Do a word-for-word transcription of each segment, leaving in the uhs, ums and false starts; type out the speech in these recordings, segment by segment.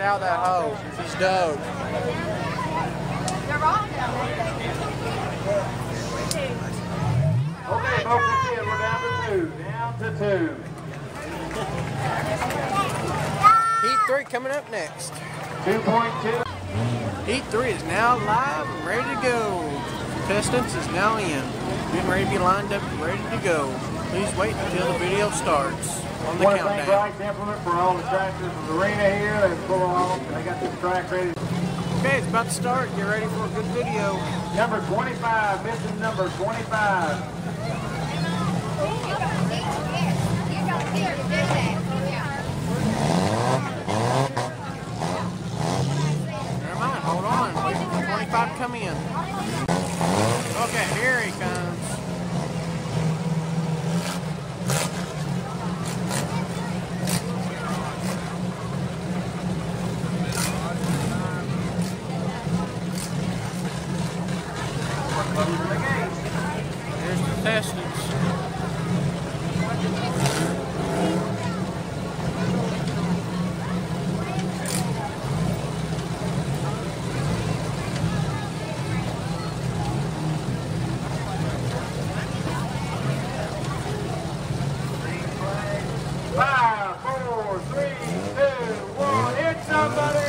get out of that hole. She's dug. They're all down there. Okay, folks, that's it. We're down to two. Down to two. Heat three coming up next. two point two. Heat three is now live and ready to go. Contestants is now in. Getting ready to be lined up and ready to go. Please wait until the video starts on the I want to thank countdown. Bryce Implement for all the tractors in the arena here. They're full of them. They got this track ready. Okay, it's about to start. Get ready for a good video. Number twenty-five, missing number twenty-five. Never mind, hold on. Wait for twenty-five to come in. Okay, here he comes. Here's the contestants. Five, four, three, two, one. Hit somebody!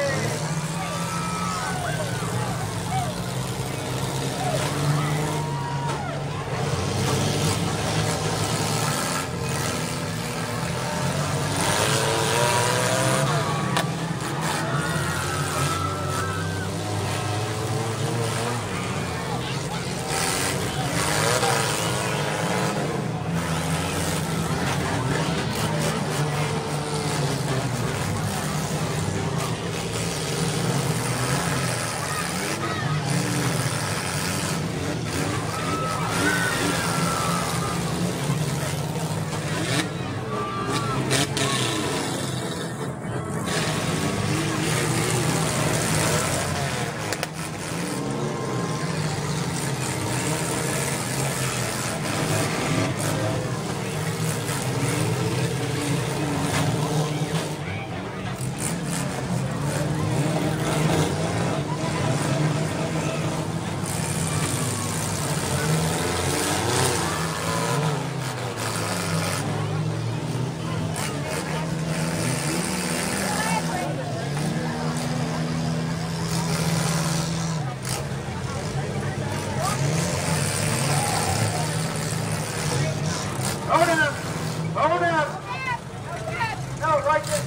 Hold up! Hold up! No, right there.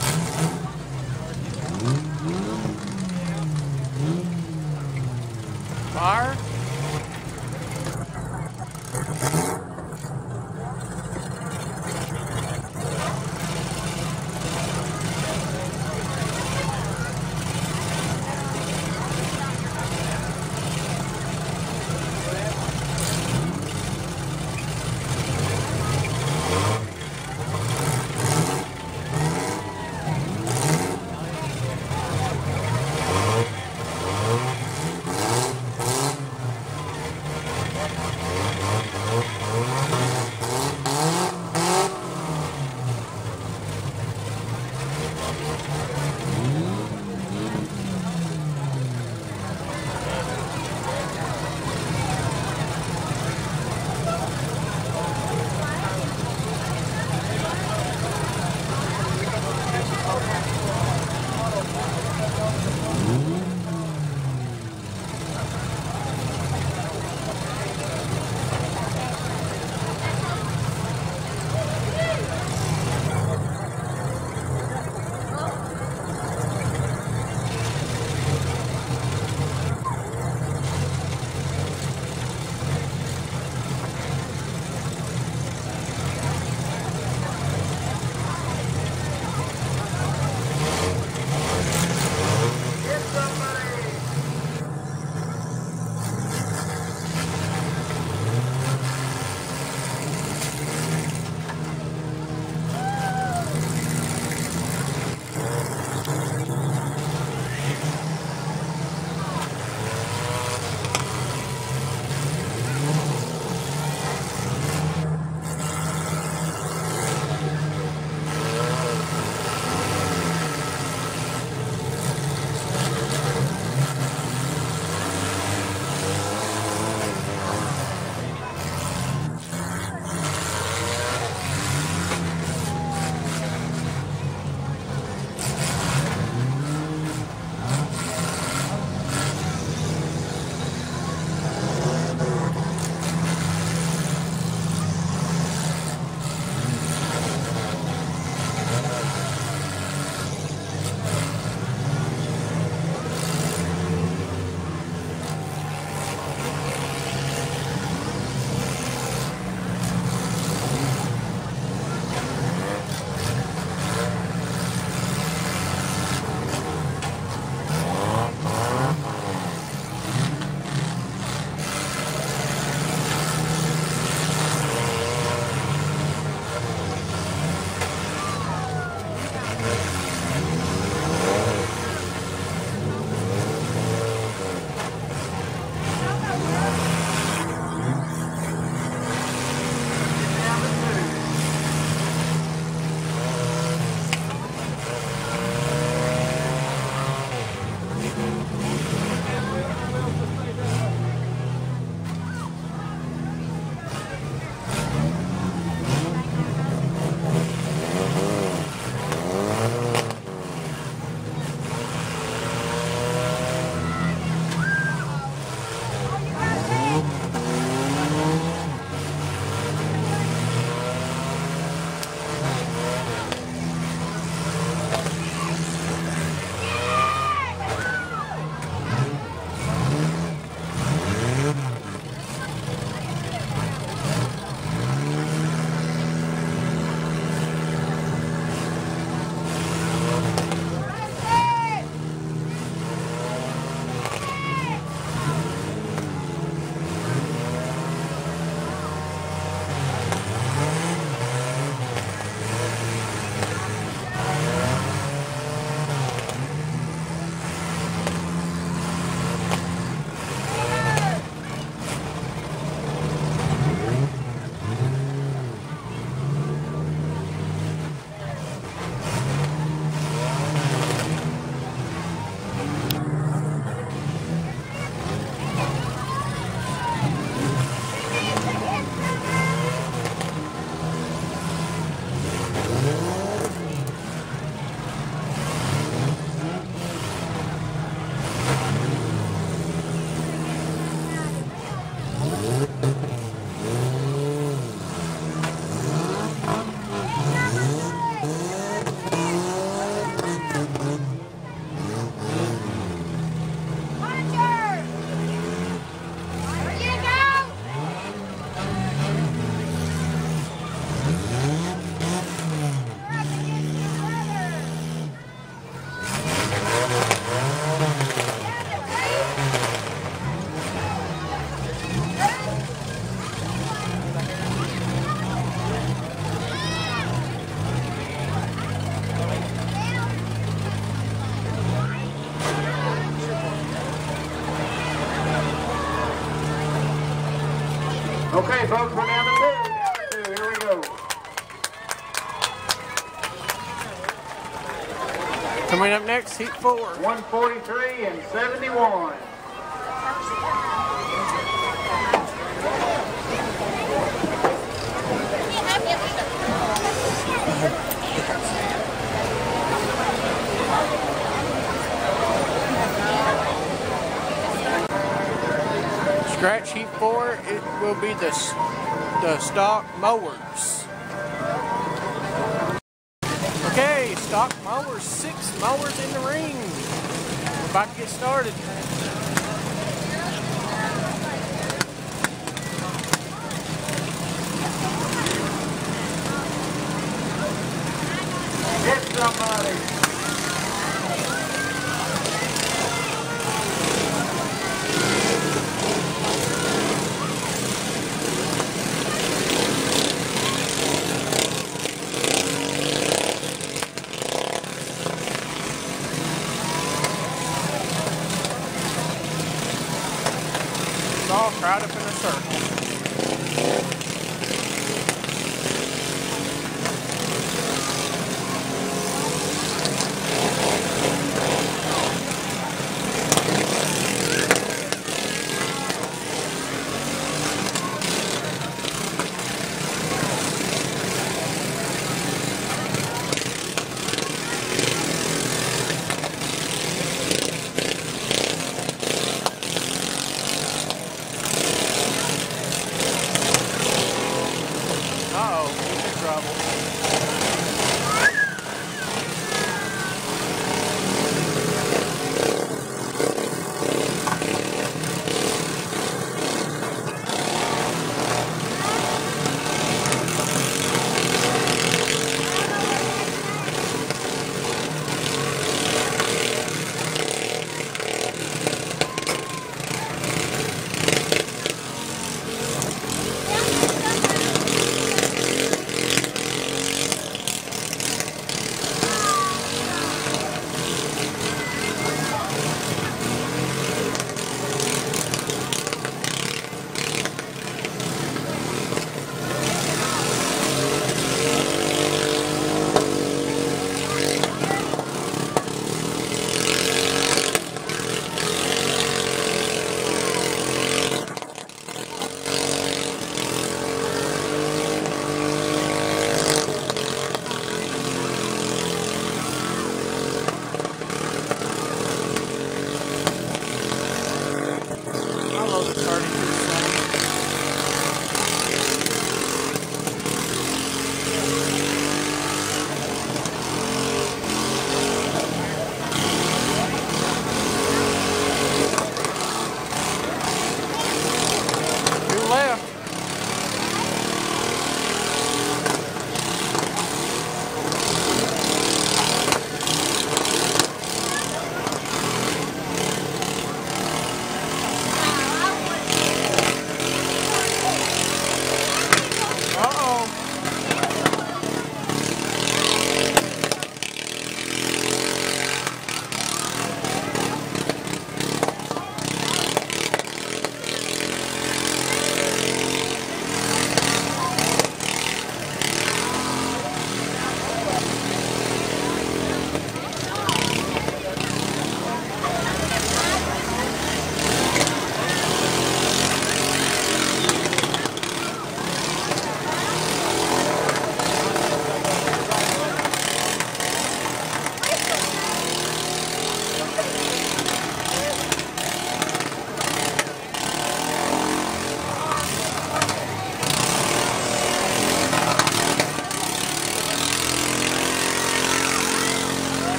Fire. Okay, folks, we're down to two. Down to two. Here we go. Coming up next, heat four. one forty-three and seventy-one. Scratch heat four, it will be the, the stock mowers. Okay, stock mowers, six mowers in the ring. We're about to get started. Hit somebody. It's all crowded up in a circle. Uh-oh, he's in trouble.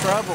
trouble.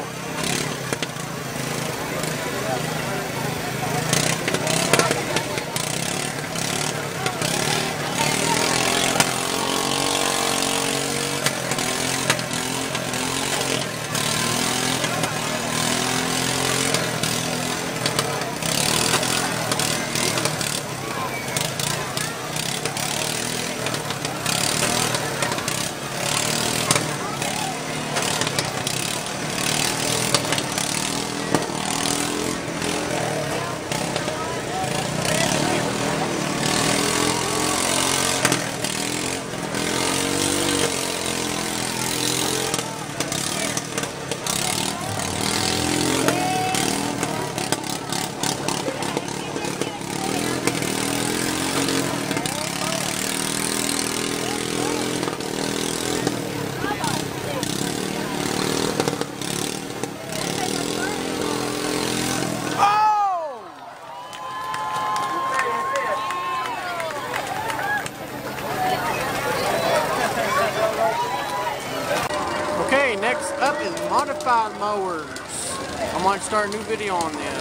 Okay, next up is modified mowers. I'm going to start a new video on this.